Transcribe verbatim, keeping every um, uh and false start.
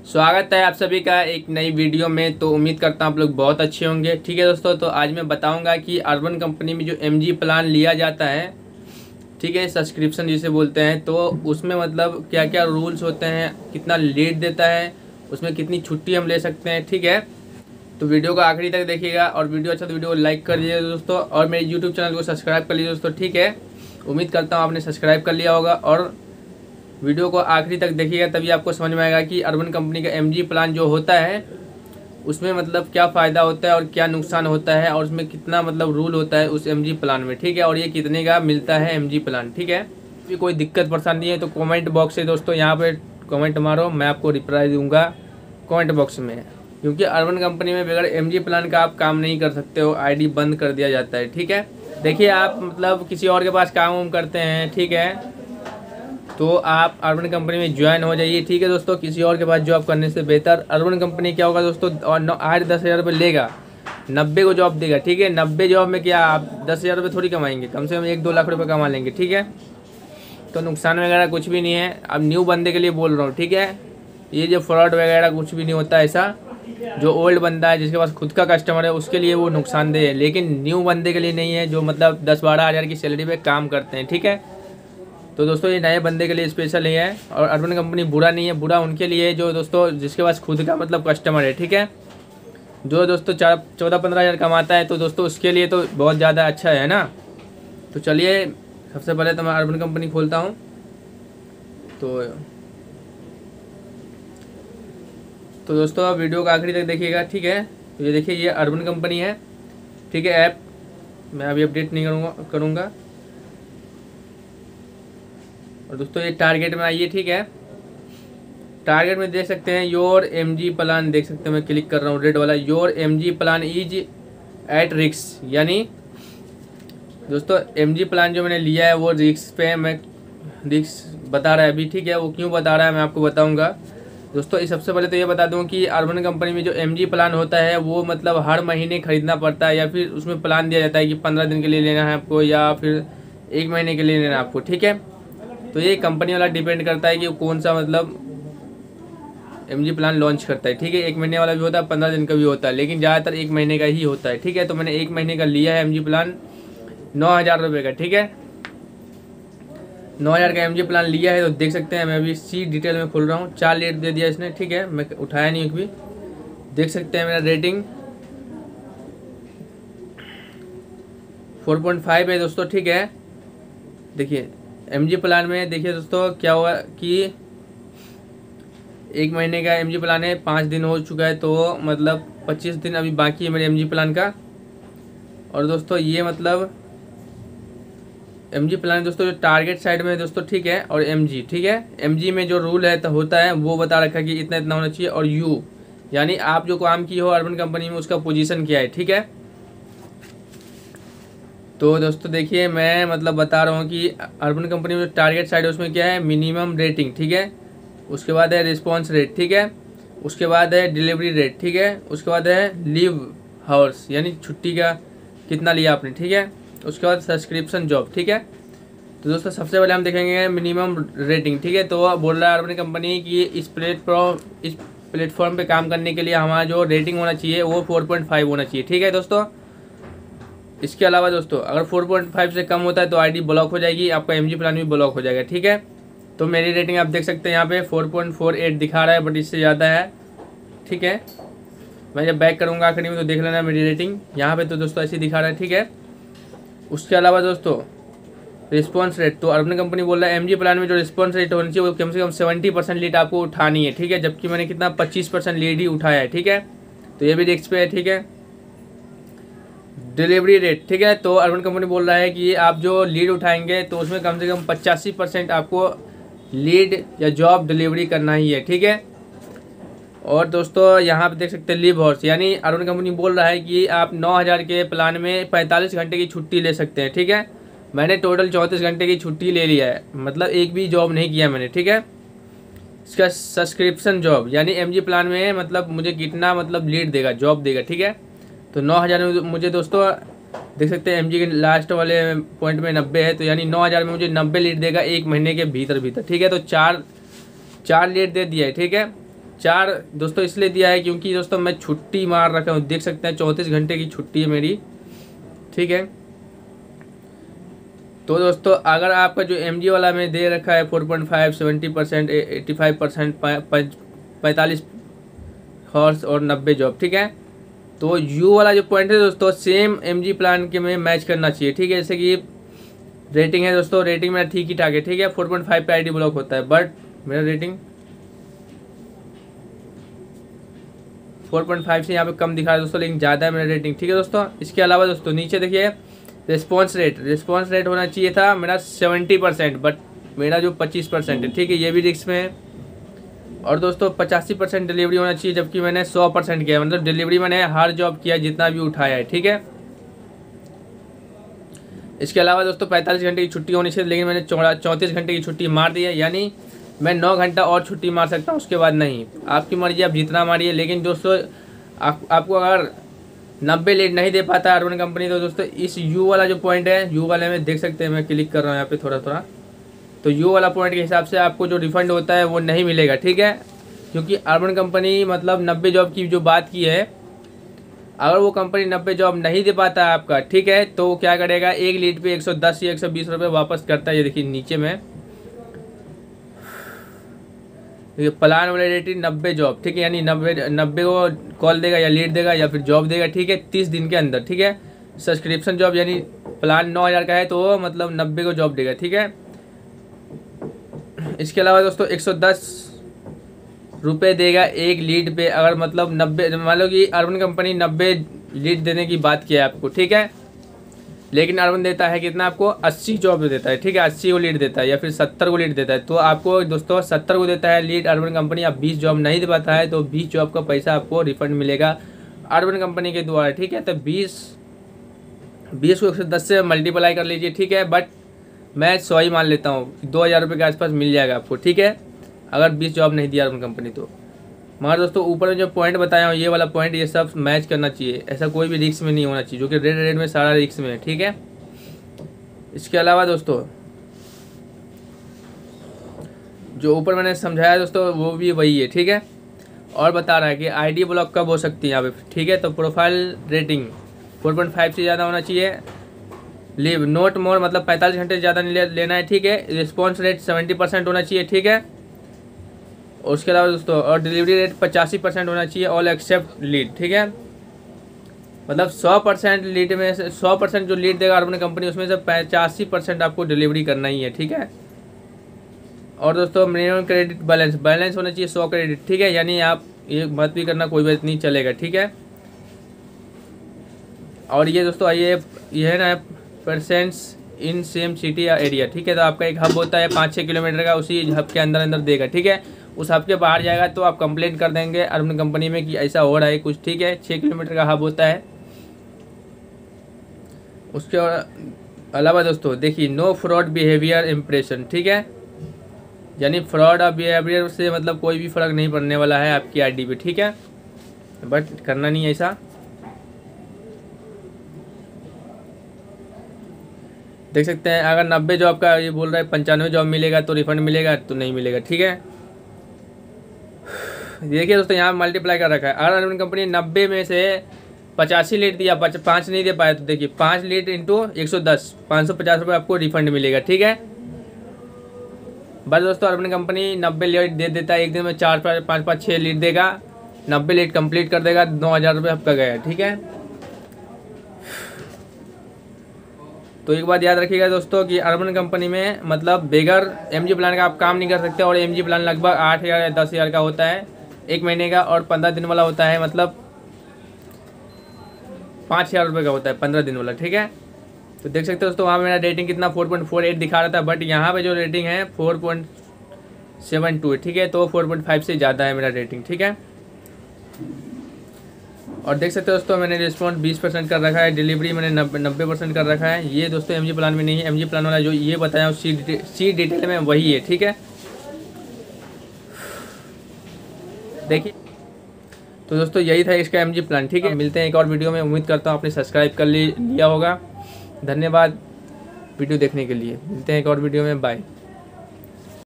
स्वागत है आप सभी का एक नई वीडियो में। तो उम्मीद करता हूँ आप लोग बहुत अच्छे होंगे। ठीक है दोस्तों, तो आज मैं बताऊंगा कि अर्बन कंपनी में जो एमजी प्लान लिया जाता है, ठीक है, सब्सक्रिप्शन जिसे बोलते हैं, तो उसमें मतलब क्या क्या रूल्स होते हैं, कितना लीड देता है, उसमें कितनी छुट्टी हम ले सकते हैं। ठीक है, तो वीडियो को आखिरी तक देखिएगा और वीडियो अच्छा तो वीडियो को लाइक कर दीजिए दोस्तों, और मेरे यूट्यूब चैनल को सब्सक्राइब कर लीजिए दोस्तों। ठीक है, उम्मीद करता हूँ आपने सब्सक्राइब कर लिया होगा और वीडियो को आखिरी तक देखिएगा, तभी आपको समझ में आएगा कि अर्बन कंपनी का एमजी प्लान जो होता है उसमें मतलब क्या फ़ायदा होता है और क्या नुकसान होता है, और उसमें कितना मतलब रूल होता है उस एमजी प्लान में। ठीक है, और ये कितने का मिलता है एमजी प्लान। ठीक है, भी कोई दिक्कत परेशानी है तो कमेंट बॉक्स से दोस्तों यहाँ पे कमेंट मारो, मैं आपको रिप्लाई दूंगा कमेंट बॉक्स में, क्योंकि अर्बन कंपनी में बगैर एमजी प्लान का आप काम नहीं कर सकते हो, आईडी बंद कर दिया जाता है। ठीक है, देखिए आप मतलब किसी और के पास काम वाम करते हैं, ठीक है, तो आप अर्बन कंपनी में ज्वाइन हो जाइए। ठीक है दोस्तों, किसी और के पास जॉब करने से बेहतर अर्बन कंपनी क्या होगा दोस्तों, और आठ दस हज़ार रुपये लेगा, नब्बे को जॉब देगा। ठीक है, नब्बे जॉब में क्या आप दस हज़ार रुपये थोड़ी कमाएंगे, कम से कम एक दो लाख रुपये कमा लेंगे। ठीक है, तो नुकसान वगैरह कुछ भी नहीं है। अब न्यू बंदे के लिए बोल रहा हूँ, ठीक है, ये जो फ्रॉड वगैरह कुछ भी नहीं होता ऐसा। जो ओल्ड बंदा है जिसके पास खुद का कस्टमर है उसके लिए वो नुकसानदेह है, लेकिन न्यू बंदे के लिए नहीं है, जो मतलब दस बारह हज़ार की सैलरी पे काम करते हैं। ठीक है, तो दोस्तों ये नए बंदे के लिए स्पेशल ही है, और अर्बन कंपनी बुरा नहीं है, बुरा उनके लिए जो दोस्तों जिसके पास खुद का मतलब कस्टमर है। ठीक है, जो दोस्तों चार चौदह पंद्रह हज़ार कमाता है तो दोस्तों उसके लिए तो बहुत ज़्यादा अच्छा है ना। तो चलिए सबसे पहले तो मैं अर्बन कंपनी खोलता हूँ। तो तो दोस्तों आप वीडियो को आखिरी तक देखिएगा। ठीक है, तो ये देखिए ये अर्बन कंपनी है। ठीक है, ऐप मैं अभी अपडेट नहीं करूँगा करूँगा और दोस्तों ये टारगेट में आइए। ठीक है, टारगेट में देख सकते हैं योर एमजी प्लान, देख सकते हैं मैं क्लिक कर रहा हूँ रेड वाला, your MG plan is at risk, यानी दोस्तों एमजी प्लान जो मैंने लिया है वो रिस्क पे, मैं रिस्क बता रहा है अभी। ठीक है, वो क्यों बता रहा है मैं आपको बताऊंगा दोस्तों। इस सबसे पहले तो ये बता दूं कि अर्बन कंपनी में जो एमजी प्लान होता है वो मतलब हर महीने खरीदना पड़ता है, या फिर उसमें प्लान दिया जाता है कि पंद्रह दिन के लिए लेना है आपको या फिर एक महीने के लिए लेना है आपको। ठीक है, तो ये कंपनी वाला डिपेंड करता है कि कौन सा मतलब एमजी प्लान लॉन्च करता है। ठीक है, एक महीने वाला भी होता है, पंद्रह दिन का भी होता है, लेकिन ज़्यादातर एक महीने का ही होता है। ठीक है, तो मैंने एक महीने का लिया है एमजी प्लान नौ हज़ार रुपये का। ठीक है, नौ हज़ार का एमजी प्लान लिया है, तो देख सकते हैं मैं अभी सी डिटेल में खोल रहा हूँ। चार रेट दे दिया इसने। ठीक है, मैं उठाया नहीं एक भी, देख सकते हैं मेरा रेटिंग फोर पॉइंट फाइव है दोस्तों। ठीक है, देखिए एमजी प्लान में देखिए दोस्तों क्या हुआ कि एक महीने का एमजी प्लान है, पाँच दिन हो चुका है, तो मतलब पच्चीस दिन अभी बाकी है मेरे एमजी प्लान का। और दोस्तों ये मतलब एमजी प्लान दोस्तों जो टारगेट साइड में है दोस्तों। ठीक है, और एमजी, ठीक है, एमजी में जो रूल है तो होता है वो बता रखा है कि इतना इतना होना चाहिए, और यू यानी आप जो काम की हो अर्बन कंपनी में उसका पोजीशन क्या है। ठीक है, तो दोस्तों देखिए मैं मतलब बता रहा हूँ कि अर्बन कंपनी में जो टारगेट साइड है उसमें क्या है, मिनिमम रेटिंग। ठीक है, उसके बाद है रिस्पॉन्स रेट। ठीक है, उसके बाद है डिलीवरी रेट। ठीक है, उसके बाद है लीव हावर्स, यानी छुट्टी का कितना लिया आपने। ठीक है, उसके बाद सब्सक्रिप्शन जॉब। ठीक है, तो दोस्तों सबसे पहले हम देखेंगे मिनिमम रेटिंग। ठीक है, तो बोल रहा है अर्बन कंपनी कि इस प्लेटफॉर्म इस प्लेटफॉर्म पे काम करने के लिए हमारा जो रेटिंग होना चाहिए वो फोर पॉइंट फाइव होना चाहिए। ठीक है दोस्तों, इसके अलावा दोस्तों अगर फोर पॉइंट फाइव से कम होता है तो आईडी ब्लॉक हो जाएगी, आपका एमजी प्लान भी ब्लॉक हो जाएगा। ठीक है, तो मेरी रेटिंग आप देख सकते हैं यहाँ पे फोर पॉइंट फोर एट दिखा रहा है, बट इससे ज़्यादा है। ठीक है, मैं जब बैक करूँगा आखिरी में तो देख लेना मेरी रेटिंग यहाँ पे, तो दोस्तों ऐसे दिखा रहा है। ठीक है, उसके अलावा दोस्तों रिस्पॉन्स रेट, तो अर्बन कंपनी बोल रहा है एमजी प्लान में जो रिस्पॉन्स रेट होनी चाहिए वो कम से कम सेवेंटी परसेंट लीड आपको उठानी है। ठीक है, जबकि मैंने कितना पच्चीस परसेंट लीड ही उठाया है। ठीक है, तो ये भी रिस्क पे है। ठीक है, डिलीवरी रेट, ठीक है, तो अर्बन कंपनी बोल रहा है कि आप जो लीड उठाएंगे तो उसमें कम से कम पचासी परसेंट आपको लीड या जॉब डिलीवरी करना ही है। ठीक है, और दोस्तों यहाँ पे देख सकते हैं लीव हॉर्स, यानी अर्बन कंपनी बोल रहा है कि आप नौ हज़ार के प्लान में पैंतालीस घंटे की छुट्टी ले सकते हैं। ठीक है, मैंने टोटल चौंतीस घंटे की छुट्टी ले लिया है, मतलब एक भी जॉब नहीं किया मैंने। ठीक है, इसका सब्सक्रिप्शन जॉब, यानी एमजी प्लान में मतलब मुझे कितना मतलब लीड देगा, जॉब देगा। ठीक है, तो नौ हज़ार में मुझे दोस्तों देख सकते हैं एमजी के लास्ट वाले पॉइंट में नब्बे है, तो यानी नौ हज़ार में मुझे नब्बे लीड देगा एक महीने के भीतर भीतर। ठीक है, तो चार चार लीड दे दिया है। ठीक है, चार दोस्तों इसलिए दिया है क्योंकि दोस्तों मैं छुट्टी मार रखा हूँ, देख सकते हैं चौंतीस घंटे की छुट्टी है मेरी, ठीक है। तो दोस्तों अगर आपका जो एम जी वाला में दे रखा है four point five, seventy percent, eighty five percent, पैंतालीस हॉर्स और नब्बे जॉब, ठीक है। तो यू वाला जो पॉइंट है दोस्तों सेम एम जी प्लान के में मैच करना चाहिए, ठीक है। जैसे कि रेटिंग है दोस्तों, रेटिंग मेरा ठीक ही ठाक है, ठीक है। फोर पॉइंट फाइव पे आई डी ब्लॉक होता है, बट मेरा रेटिंग फोर पॉइंट फाइव से यहाँ पे कम दिखा रहा है दोस्तों, लेकिन ज़्यादा है मेरा रेटिंग, ठीक है दोस्तों। इसके अलावा दोस्तों नीचे देखिए रिस्पॉन्स रेट, रिस्पॉन्स रेट होना चाहिए था मेरा सेवेंटी परसेंट, बट मेरा जो पच्चीस परसेंट है, ठीक है, ये भी रिस्क में है। और दोस्तों पचासी परसेंट डिलीवरी होना चाहिए, जबकि मैंने सौ परसेंट किया, मतलब डिलीवरी मैंने हर जॉब किया जितना भी उठाया है, ठीक है। इसके अलावा दोस्तों पैंतालीस घंटे की छुट्टी होनी चाहिए, लेकिन मैंने चौंतीस घंटे की छुट्टी मार दी है, यानी मैं नौ घंटा और छुट्टी मार सकता हूँ, उसके बाद नहीं। आपकी मर्जी, आप जितना मारिए। लेकिन दोस्तों आप, आपको अगर नब्बे लीड नहीं दे पाता है अर्बन कंपनी, तो दोस्तों इस यू वाला जो पॉइंट है, यू वाले में देख सकते हैं, मैं क्लिक कर रहा हूँ यहाँ पे थोड़ा थोड़ा, तो यू वाला पॉइंट के हिसाब से आपको जो रिफंड होता है वो नहीं मिलेगा, ठीक है। क्योंकि अर्बन कंपनी मतलब नब्बे जॉब की जो बात की है, अगर वो कंपनी नब्बे जॉब नहीं दे पाता है आपका, ठीक है, तो वो क्या करेगा, एक लीड पे एक सौ दस या एक सौ बीस रुपये वापस करता है। ये देखिए नीचे में ये प्लान वैलिडिटी नब्बे जॉब, ठीक है, यानी नब्बे नब्बे को कॉल देगा या लीड देगा या फिर जॉब देगा, ठीक है, तीस दिन के अंदर, ठीक है। सब्सक्रिप्शन जॉब यानी प्लान नौ हज़ार का है तो वो मतलब नब्बे को जॉब देगा, ठीक है। इसके अलावा दोस्तों एक सौ दस रुपये देगा एक लीड पे, अगर मतलब नब्बे, मान लो कि अर्बन कंपनी नब्बे लीड देने की बात किया है आपको, ठीक है, लेकिन अर्बन देता है कितना आपको, अस्सी जॉब देता है, ठीक है, अस्सी को लीड देता है या फिर सत्तर को लीड देता है। तो आपको दोस्तों सत्तर को देता है लीड अर्बन कंपनी, आप बीस जॉब नहीं दे पाता है तो बीस जॉब का पैसा आपको रिफंड मिलेगा अर्बन कंपनी के द्वारा, ठीक है। तो बीस बीस को एक सौ दस से मल्टीप्लाई कर लीजिए, ठीक है, बट मैं सौ ही मान लेता हूँ, दो हज़ार रुपये के आसपास मिल जाएगा आपको, ठीक है, अगर बीस जॉब नहीं दिया अर्बन कंपनी तो। मगर दोस्तों ऊपर में जो पॉइंट बताया हूँ, ये वाला पॉइंट, ये सब मैच करना चाहिए, ऐसा कोई भी रिस्क में नहीं होना चाहिए, जो कि रेड रेड में सारा रिस्क में है, ठीक है। इसके अलावा दोस्तों जो ऊपर मैंने समझाया दोस्तों वो भी वही है, ठीक है। और बता रहा है कि आईडी ब्लॉक कब हो सकती है यहाँ पे, ठीक है। तो profile rating four point five से ज़्यादा होना चाहिए, लीव नोट मोर मतलब पैंतालीस घंटे से ज़्यादा नहीं ले, लेना है, ठीक है। रिस्पॉन्स रेट सेवेंटी परसेंट होना चाहिए, ठीक है। और उसके अलावा दोस्तों और डिलीवरी रेट पचासी परसेंट होना चाहिए, ऑल एक्सेप्ट लीड, ठीक है। मतलब सौ परसेंट लीड में से सौ परसेंट जो लीड देगा अर्बन कंपनी, उसमें से पचासी परसेंट आपको डिलीवरी करना ही है, ठीक है। और दोस्तों मिनिमम क्रेडिट बैलेंस बैलेंस होना चाहिए सौ क्रेडिट, ठीक है, यानी आप ये मत भी करना, कोई बात नहीं चलेगा, ठीक है। और ये दोस्तों ये ये है ना परसेंट्स इन सेम सिटी या एरिया, ठीक है। तो आपका एक हब होता है पाँच छः किलोमीटर का, उसी हब के अंदर अंदर देगा, ठीक है। उस हब के बाहर जाएगा तो आप कंप्लेंट कर देंगे अर्बन कंपनी में कि ऐसा हो रहा है कुछ, ठीक है। छः किलोमीटर का हब होता है। उसके अलावा दोस्तों देखिए नो फ्रॉड बिहेवियर इम्प्रेशन, ठीक है, यानी फ्रॉड और बिहेवियर से मतलब कोई भी फ़र्क नहीं पड़ने वाला है आपकी आईडी पे, ठीक है, बट करना नहीं है ऐसा। देख सकते हैं अगर नब्बे जॉब का ये बोल रहा है पंचानवे जॉब मिलेगा तो रिफंड मिलेगा, तो नहीं मिलेगा, ठीक है। देखिए दोस्तों यहाँ मल्टीप्लाई कर रखा है, अगर अर्बन कंपनी नब्बे में से पचासी लीड दिया, पाँच नहीं दे पाया, तो देखिए पाँच लीड इंटू एक सौ दस, पाँच सौ पचास रुपये आपको रिफंड मिलेगा, ठीक है। बस दोस्तों अर्बन कंपनी नब्बे लीड दे देता है, एक दिन में चार पाँच पाँच छः लीड देगा, नब्बे लीड कंप्लीट कर देगा, नौ हज़ार रुपये आपका गया, ठीक है। तो एक बात याद रखिएगा दोस्तों कि अर्बन कंपनी में मतलब बेगर एमजी प्लान का आप काम नहीं कर सकते, और एमजी प्लान लगभग आठ हज़ार या दस हज़ार का होता है एक महीने का, और पंद्रह दिन वाला होता है मतलब पाँच हज़ार रुपये का होता है पंद्रह दिन वाला, ठीक है। तो देख सकते हो दोस्तों वहाँ मेरा रेटिंग कितना फोर पॉइंट फोर एट दिखा रहा था, बट यहाँ पे जो रेटिंग है फोर पॉइंट सेवन टू है, ठीक है। तो फोर पॉइंट फाइव से ज़्यादा है मेरा रेटिंग, ठीक है। और देख सकते हो दोस्तों मैंने रिस्पॉन्स बीस परसेंट कर रखा है, डिलीवरी मैंने नब्बे परसेंट कर रखा है। ये दोस्तों एमजी प्लान में नहीं है, एमजी प्लान वाला जो ये बताया सी डिटे, सी डिटेल में वही है, ठीक है। देखिए तो दोस्तों यही था इसका एमजी प्लान, ठीक है। मिलते हैं एक और वीडियो में, उम्मीद करता हूँ आपने सब्सक्राइब कर लिया होगा। धन्यवाद वीडियो देखने के लिए, मिलते हैं एक और वीडियो में, बाय।